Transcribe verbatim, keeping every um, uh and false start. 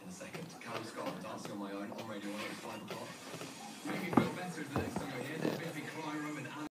in a second. Callum Scott dancing on my own on Radio one at five o'clock. Make me feel better the next time.